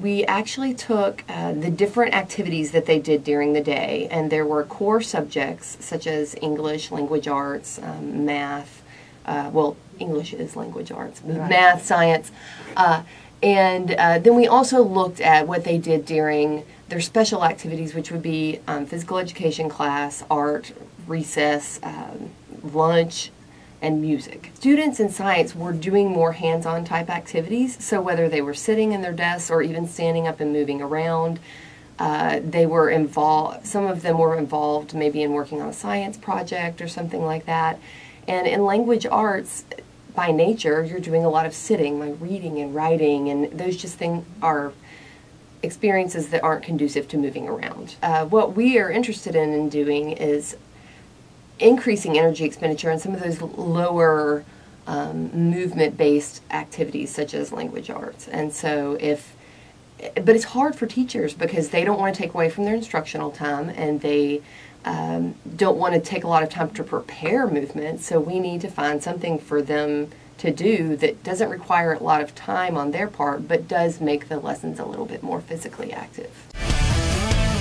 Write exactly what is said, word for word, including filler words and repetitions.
we actually took uh, the different activities that they did during the day, and there were core subjects such as English, language arts, um, math, uh, well, English is language arts, right. math, science, uh, and uh, then we also looked at what they did during their special activities, which would be um, physical education class, art, recess, um, lunch, and music. Students in science were doing more hands-on type activities, so whether they were sitting in their desks or even standing up and moving around, uh, they were involved, some of them were involved maybe in working on a science project or something like that. And in language arts, by nature, you're doing a lot of sitting, like reading and writing, and those just things are experiences that aren't conducive to moving around. Uh, what we are interested in, in doing is increasing energy expenditure in some of those lower um, movement-based activities such as language arts. And so if, but it's hard for teachers because they don't want to take away from their instructional time, and they um, don't want to take a lot of time to prepare movement, so we need to find something for them to do that doesn't require a lot of time on their part, but does make the lessons a little bit more physically active.